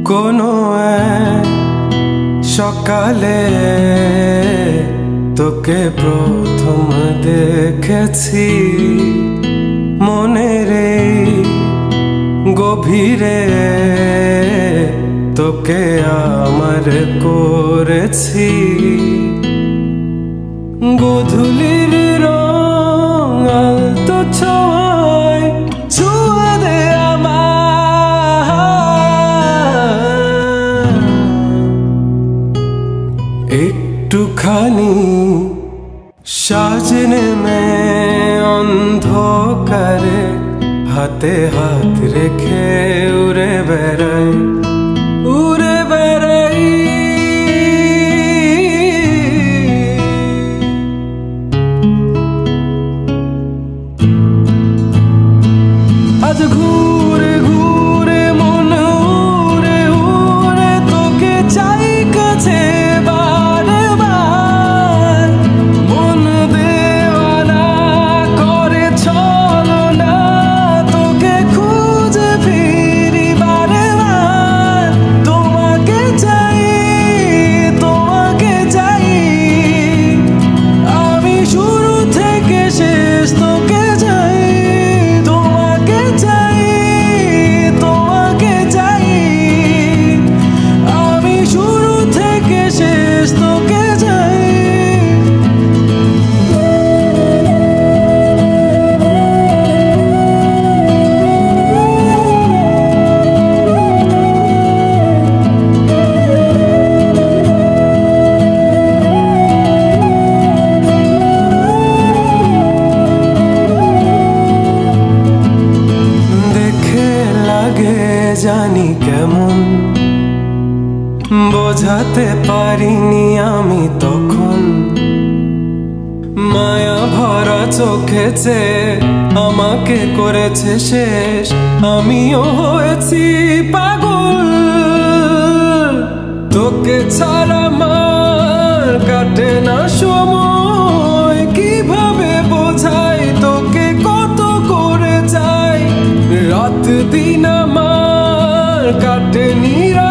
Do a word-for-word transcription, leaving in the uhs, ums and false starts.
কোনো এক সকালে তোকে প্রথম দেখেছি মনের গভীরে, তোকে আমার করেছি গোধূলির রং আলতো ছোঁয়ায় ছুঁয়ে দে আমার একটুখানি সাজনে মে অন্ধকারে হাতে হাত রেখে উড়ে বেড়াই উড়ে বেড়াই আজ ঘুরে ঘুরে মন উড়ে উড়ে তোকে চাই কাছে বারে বার, মন দেওয়ানা করে চলো না তোকে খুঁজে ফিরি বারে বার। তোমাকে চাই তোমাকে চাই আমি শুরু থেকে শেষ তোকে চাই, তোমাকে চাই তোমাকে চাই আমি শুরু থেকে শেষ তোকে চাই। দেখে লাগে জানি কেমন বোঝাতে পারিনি আমি তখন, মায়া ভরা চোখে চেয়ে আমাকে করেছে শেষ, আমিও হয়েছি পাগল। তোকে ছাড়া আমার কাটে না সময়, কিভাবে বোঝাই তোকে কত করে চাই, রাত দিন আমার কাটে নিরা